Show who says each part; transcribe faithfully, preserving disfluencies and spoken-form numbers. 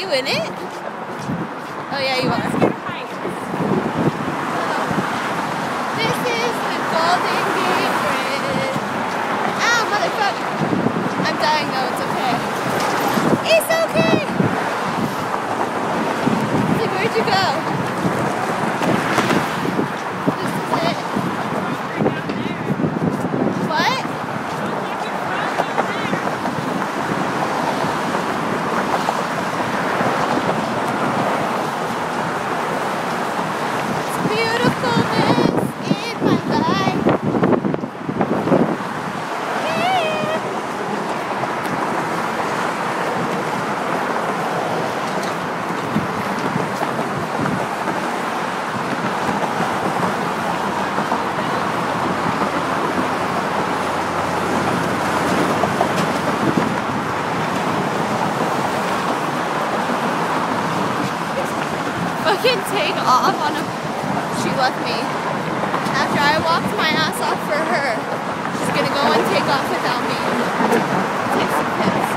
Speaker 1: you in it? Oh yeah, you are. This is the Golden Gate Bridge. Ow, motherfucker. I'm dying though, it's okay. It's okay! Like, where'd you go? This is it. What? It's beautifulness in my life. Yeah. Fucking take off on a... She left me. After I walked my ass off for her, she's gonna go and take off without me. Take some pics.